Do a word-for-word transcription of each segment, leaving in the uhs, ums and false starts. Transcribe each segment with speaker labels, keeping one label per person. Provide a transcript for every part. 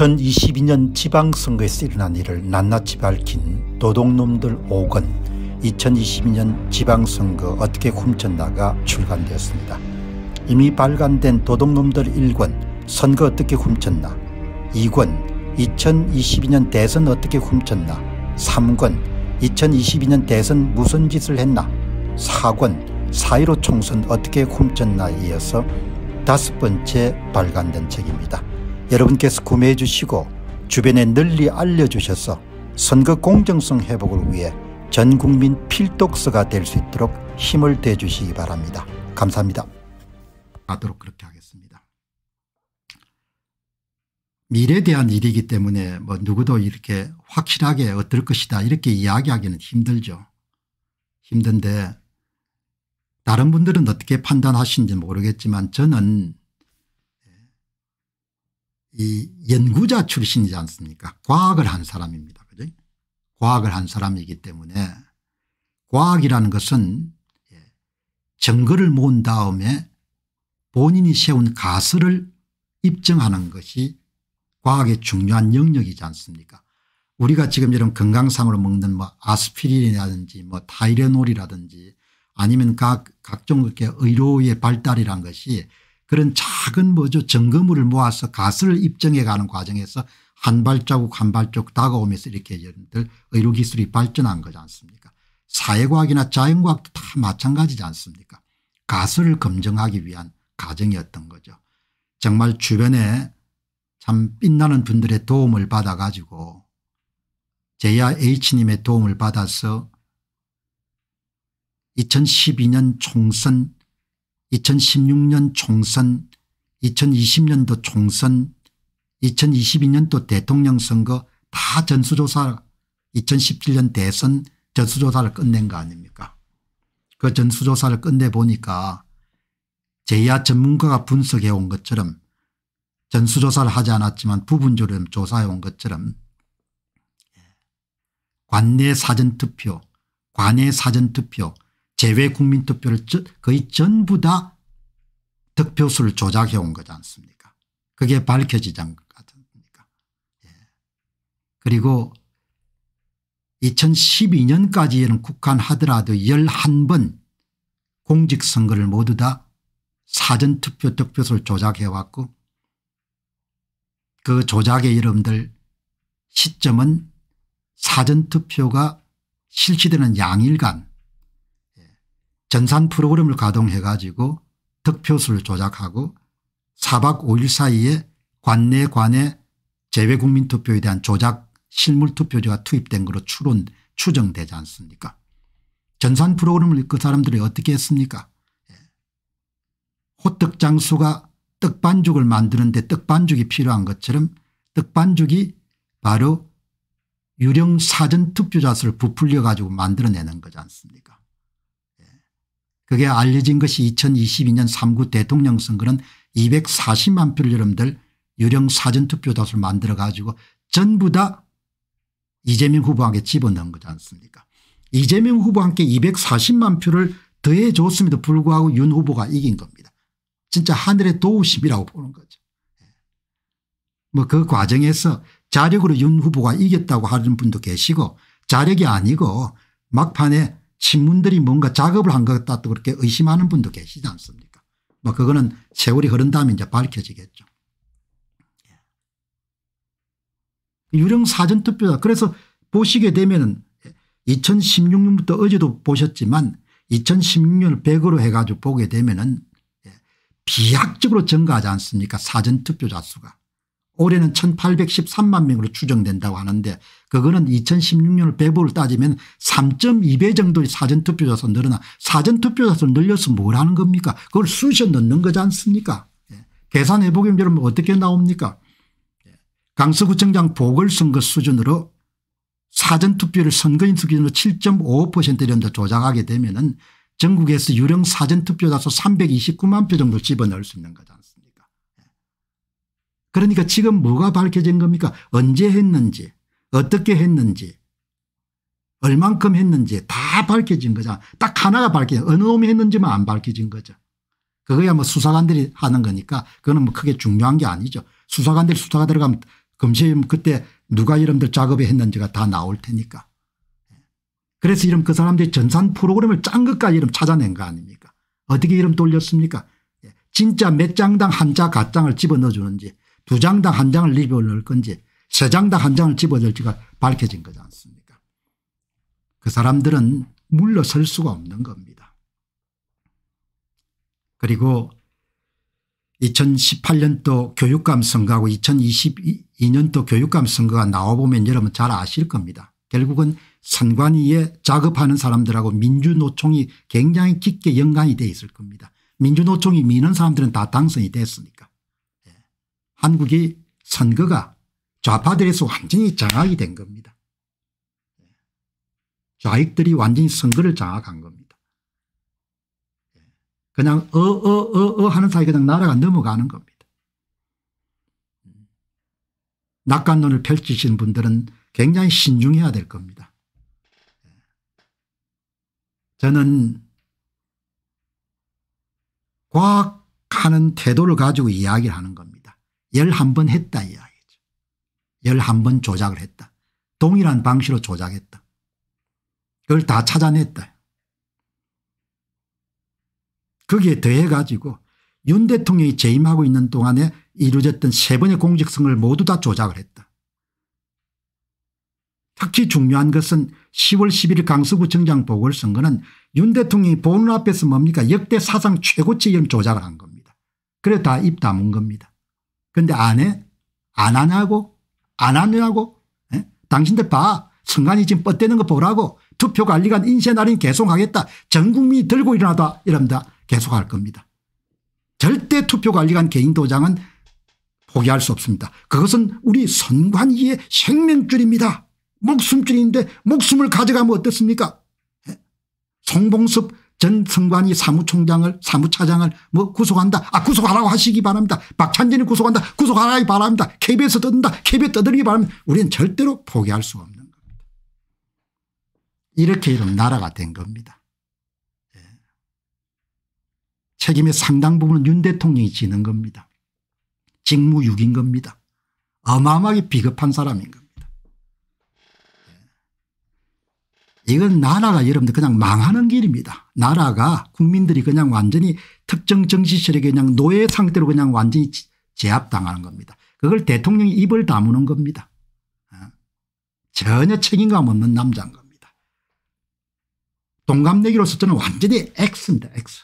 Speaker 1: 이천이십이 년 지방선거에서 일어난 일을 낱낱이 밝힌 도둑놈들 오 권 이천이십이 년 지방선거 어떻게 훔쳤나가 출간되었습니다. 이미 발간된 도둑놈들 일 권 선거 어떻게 훔쳤나, 이 권 이천이십이 년 대선 어떻게 훔쳤나, 삼 권 이천이십이 년 대선 무슨 짓을 했나, 사 권 사 일오 총선 어떻게 훔쳤나에 이어서 다섯 번째 발간된 책입니다. 여러분께서 구매해 주시고 주변에 널리 알려주셔서 선거 공정성 회복을 위해 전국민 필독서가 될 수 있도록 힘을 대 주시기 바랍니다. 감사합니다. 하도록 그렇게 하겠습니다. 미래에 대한 일이기 때문에 뭐 누구도 이렇게 확실하게 어떨 것이다 이렇게 이야기하기는 힘들죠. 힘든데 다른 분들은 어떻게 판단하시는지 모르겠지만 저는 이 연구자 출신이지 않습니까? 과학을 한 사람입니다. 그죠? 과학을 한 사람이기 때문에 과학이라는 것은 증거를 모은 다음에 본인이 세운 가설을 입증하는 것이 과학의 중요한 영역이지 않습니까? 우리가 지금 이런 건강상으로 먹는 뭐 아스피린이라든지 뭐 타이레놀이라든지 아니면 각, 각종 이렇게 의료의 발달이란 것이 그런 작은 뭐죠 증거물을 모아서 가설을 입증해 가는 과정에서 한 발자국 한 발자국 다가오면서 이렇게 여러분들 의료기술이 발전한 거지 않습니까? 사회과학이나 자연과학도 다 마찬가지지 않습니까? 가설을 검증하기 위한 과정이었던 거죠. 정말 주변에 참 빛나는 분들의 도움을 받아 가지고 제야 H님의 도움을 받아서 이천십이 년 총선, 이천십육 년 총선, 이천이십 년도 총선, 이천이십이 년도 대통령 선거 다 전수조사, 이천십칠 년 대선 전수조사를 끝낸 거 아닙니까? 그 전수조사를 끝내보니까 제야 전문가가 분석해 온 것처럼 전수조사를 하지 않았지만 부분적으로 조사해 온 것처럼 관내 사전투표, 관내 사전투표, 제외 국민투표를 거의 전부 다 득표수를 조작해 온 거지 않습니까? 그게 밝혀지지 않습니까? 예. 그리고 이천십이 년까지는 국한하더라도 열한 번 공직선거를 모두 다 사전투표 득표수를 조작해 왔고 그 조작의 여러분들 시점은 사전투표가 실시되는 양일간 전산 프로그램을 가동해 가지고 득표수를 조작하고 사 박 오 일 사이에 관내 관내 제외국민투표에 대한 조작 실물투표지가 투입된 것으로 추론 추정되지 않습니까? 전산 프로그램을 그 사람들이 어떻게 했습니까? 호떡장수가 떡반죽을 만드는데 떡반죽이 필요한 것처럼 떡반죽이 바로 유령 사전투표자 수를 부풀려 가지고 만들어내는 거지 않습니까? 그게 알려진 것이 이천이십이 년 삼 구 대통령 선거는 이백사십만 표를 여러분들 유령 사전투표자 수를 만들어 가지고 전부 다 이재명 후보에게 집어넣은 거지 않습니까? 이재명 후보와 함께 이백사십만 표를 더해 줬음에도 불구하고 윤 후보가 이긴 겁니다. 진짜 하늘의 도우심이라고 보는 거죠. 뭐 그 과정에서 자력으로 윤 후보가 이겼다고 하는 분도 계시고 자력이 아니고 막판에 신문들이 뭔가 작업을 한 것 같다 또 그렇게 의심하는 분도 계시지 않습니까? 뭐 그거는 세월이 흐른 다음에 이제 밝혀지겠죠. 유령 사전투표다. 그래서 보시게 되면은 이천십육 년부터 어제도 보셨지만 이천십육 년을 백으로 해가지고 보게 되면은 비약적으로 증가하지 않습니까? 사전투표자 수가. 올해는 천팔백십삼만 명으로 추정된다고 하는데 그거는 이천십육 년을 백으로 따지면 삼 점 이 배 정도의 사전투표자 수 늘어나 사전투표자 수를 늘려서 뭘 하는 겁니까? 그걸 쑤셔 넣는 거지 않습니까? 예. 계산해 보면 여러분 어떻게 나옵니까? 예. 강서구청장 보궐선거 수준으로 사전투표를 선거인수 기준으로 칠 점 오오 퍼센트 정도 조작하게 되면은 전국에서 유령 사전투표자 수 삼백이십구만 표 정도 집어넣을 수 있는 거지 않습니까? 그러니까 지금 뭐가 밝혀진 겁니까? 언제 했는지 어떻게 했는지 얼만큼 했는지 다 밝혀진 거잖아. 딱 하나가 밝혀진 어느 놈이 했는지만 안 밝혀진 거죠. 그거야 뭐 수사관들이 하는 거니까 그거는 뭐 크게 중요한 게 아니죠. 수사관들이 수사가 들어가면 검시하면 그때 누가 여러분들 작업에 했는지가 다 나올 테니까. 그래서 이런 그 사람들이 전산 프로그램을 짠 것까지 이름 찾아낸 거 아닙니까? 어떻게 이름 돌렸습니까? 진짜 몇 장당 한 자 가장을 집어넣어 주는지 두 장당 한 장을 집어넣을 건지 세 장당 한 장을 집어넣을지가 밝혀진 거지 않습니까? 그 사람들은 물러설 수가 없는 겁니다. 그리고 이천십팔 년도 교육감 선거하고 이천이십이 년도 교육감 선거가 나와보면 여러분 잘 아실 겁니다. 결국은 선관위에 작업하는 사람들하고 민주노총이 굉장히 깊게 연관이 돼 있을 겁니다. 민주노총이 미는 사람들은 다 당선이 됐으니까. 예. 한국이 선거가 좌파들에서 완전히 장악이 된 겁니다. 좌익들이 완전히 선거를 장악한 겁니다. 그냥 어어어어 하는 사이 그냥 나라가 넘어가는 겁니다. 낙관론을 펼치신 분들은 굉장히 신중해야 될 겁니다. 저는 과학하는 태도를 가지고 이야기를 하는 겁니다. 열한 번 했다 이야기죠. 열한 번 조작을 했다. 동일한 방식으로 조작했다. 그걸 다 찾아냈다. 거기에 더해 가지고 윤 대통령이 재임하고 있는 동안에 이루어졌던 세 번의 공직선거를 모두 다 조작을 했다. 특히 중요한 것은 시월 십일일 강서구청장 보궐선거는 윤 대통령이 보는 앞에서 뭡니까 역대 사상 최고치 이런 조작을 한 겁니다. 그래 다 입 다문 겁니다. 그런데 안 해? 안 하냐고? 안 하냐고? 에? 당신들 봐. 선관위 지금 뻗대는 거 보라고. 투표관리관 인쇄날인 계속하겠다. 전 국민이 들고 일어나다 이럽니다. 계속할 겁니다. 절대 투표관리관 개인 도장은 포기할 수 없습니다. 그것은 우리 선관위의 생명줄입니다. 목숨줄인데 목숨을 가져가면 어떻습니까? 송봉섭 전 선관위 사무총장을 사무차장을 뭐 구속한다. 아 구속하라고 하시기 바랍니다. 박찬진이 구속한다. 구속하라기 바랍니다. 케이비에스 떠든다. 케이비에스 떠들기 바랍니다. 우리는 절대로 포기할 수 없는 겁니다. 이렇게 이런 나라가 된 겁니다. 예. 책임의 상당 부분은 윤 대통령이 지는 겁니다. 직무유기인 겁니다. 어마어마하게 비겁한 사람인 겁니다. 이건 나라가 여러분들 그냥 망하는 길입니다. 나라가 국민들이 그냥 완전히 특정 정치 세력에 그냥 노예 상태로 그냥 완전히 제압당하는 겁니다. 그걸 대통령이 입을 다무는 겁니다. 전혀 책임감 없는 남자인 겁니다. 동갑내기로서 저는 완전히 X입니다. X.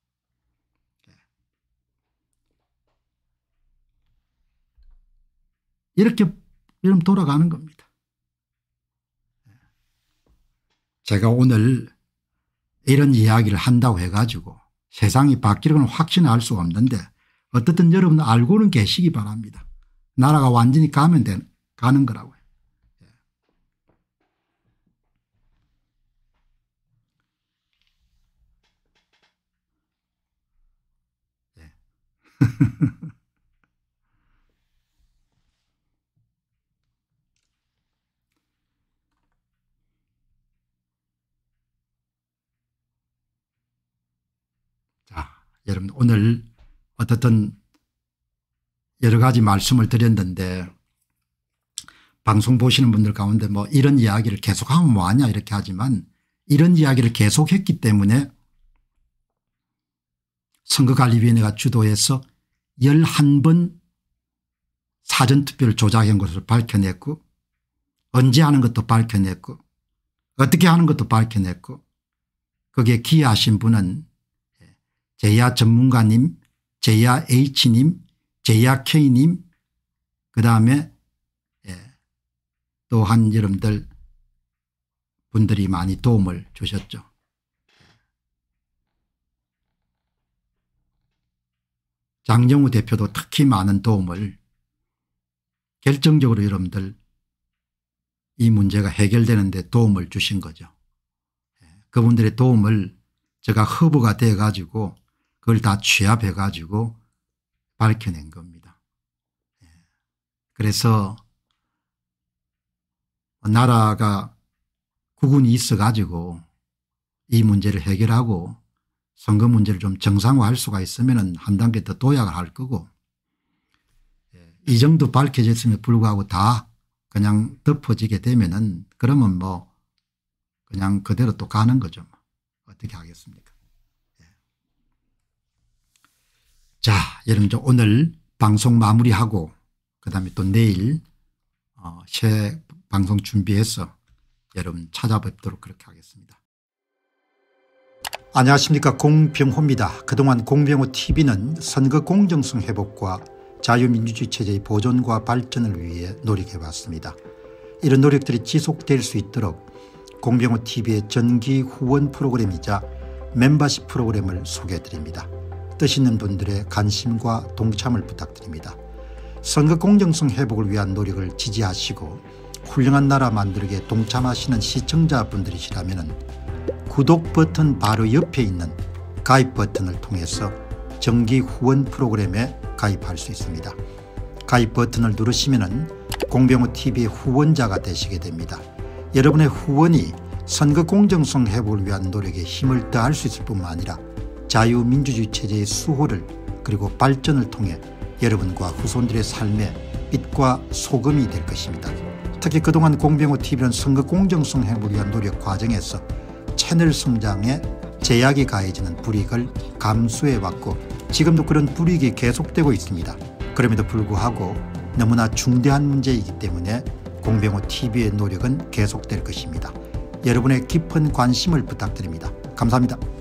Speaker 1: 이렇게 이러면 돌아가는 겁니다. 제가 오늘 이런 이야기를 한다고 해가지고 세상이 바뀌는 확신을 할 수가 없는데 어떻든 여러분 알고는 계시기 바랍니다. 나라가 완전히 가면 되, 가는 거라고요. 예. 자, 여러분 오늘 어떻든 여러 가지 말씀을 드렸는데 방송 보시는 분들 가운데 뭐 이런 이야기를 계속하면 뭐하냐 이렇게 하지만 이런 이야기를 계속했기 때문에 선거관리위원회가 주도해서 열한 번 사전투표를 조작한 것을 밝혀냈고 언제 하는 것도 밝혀냈고 어떻게 하는 것도 밝혀냈고 거기에 기여하신 분은 제야 전문가님, 제야 H님, 제야 K님 그다음에 또한 여러분들 분들이 많이 도움을 주셨죠. 장정우 대표도 특히 많은 도움을 결정적으로 여러분들 이 문제가 해결되는 데 도움을 주신 거죠. 그분들의 도움을 제가 허브가 돼 가지고 그걸 다 취합해 가지고 밝혀낸 겁니다. 그래서 나라가 국운이 있어 가지고 이 문제를 해결하고 선거 문제를 좀 정상화할 수가 있으면 한 단계 더 도약을 할 거고 이 정도 밝혀졌음에 불구하고 다 그냥 덮어지게 되면은 그러면 뭐 그냥 그대로 또 가는 거죠. 뭐. 어떻게 하겠습니까? 예. 자, 여러분 오늘 방송 마무리하고 그다음에 또 내일 어, 새 방송 준비해서 여러분 찾아뵙도록 그렇게 하겠습니다. 안녕하십니까, 공병호입니다. 그동안 공병호티비는 선거 공정성 회복과 자유민주주의 체제의 보존과 발전을 위해 노력해왔습니다. 이런 노력들이 지속될 수 있도록 공병호티비의 정기 후원 프로그램이자 멤버십 프로그램을 소개해드립니다. 뜻 있는 분들의 관심과 동참을 부탁드립니다. 선거 공정성 회복을 위한 노력을 지지하시고 훌륭한 나라 만들기에 동참하시는 시청자분들이시라면 구독 버튼 바로 옆에 있는 가입 버튼을 통해서 정기 후원 프로그램에 가입할 수 있습니다. 가입 버튼을 누르시면 공병호티비의 후원자가 되시게 됩니다. 여러분의 후원이 선거 공정성 회복을 위한 노력에 힘을 더할 수 있을 뿐만 아니라 자유민주주의 체제의 수호를 그리고 발전을 통해 여러분과 후손들의 삶에 빛과 소금이 될 것입니다. 특히 그동안 공병호티비는 선거 공정성 회복을 위한 노력 과정에서 채널 성장에 제약이 가해지는 불이익을 감수해왔고 지금도 그런 불이익이 계속되고 있습니다. 그럼에도 불구하고 너무나 중대한 문제이기 때문에 공병호티비의 노력은 계속될 것입니다. 여러분의 깊은 관심을 부탁드립니다. 감사합니다.